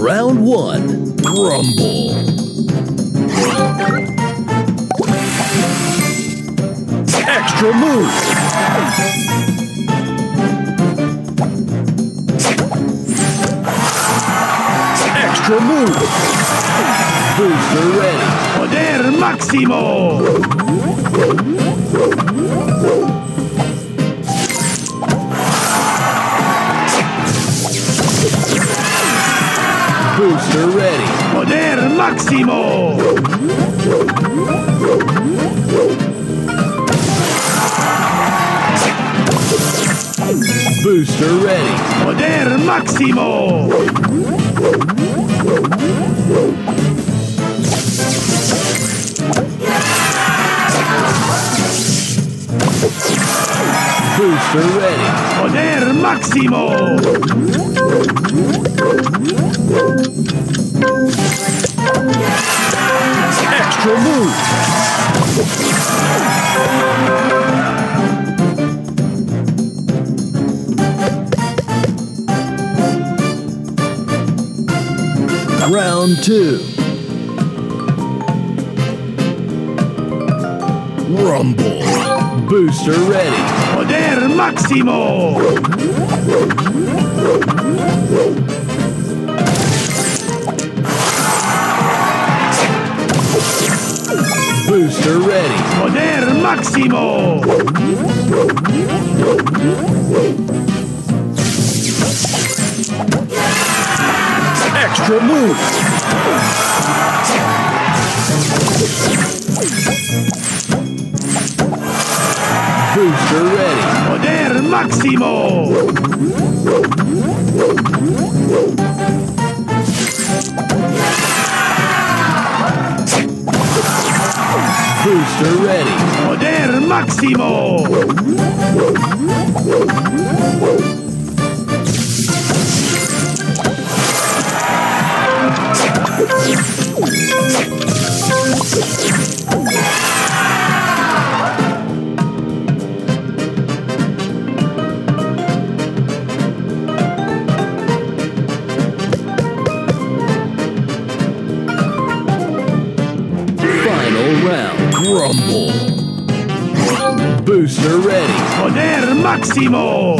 Round 1. Rumble. Extra move. Extra move. Booster ready. Poder máximo. Booster ready. Poder máximo. Booster ready. Poder máximo. Booster ready. Poder máximo. Extra move. Round 2. Rumble. Booster ready. Poder máximo. Booster ready. Poder máximo. Extra move. Booster ready. Poder máximo. Booster ready. Poder máximo. Final round. Rumble. Booster ready. Poder máximo.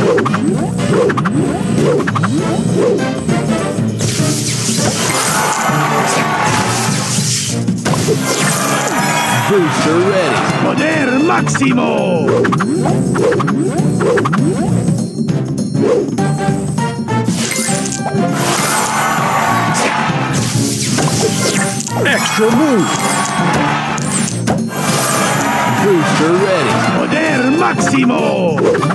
Booster ready. Poder máximo. Extra move. Booster ready. Poder máximo.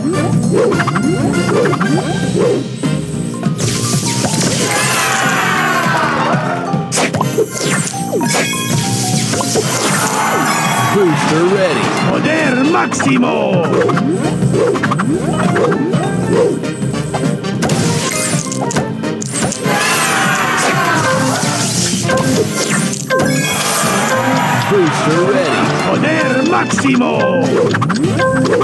Booster ready. Poder máximo. Booster ready. Poder máximo.